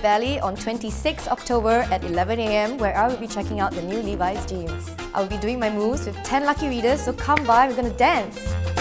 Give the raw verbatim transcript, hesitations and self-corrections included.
Valley on twenty-sixth October at eleven A M where I will be checking out the new Levi's jeans. I will be doing my moves with ten lucky readers, so come by, we're gonna dance!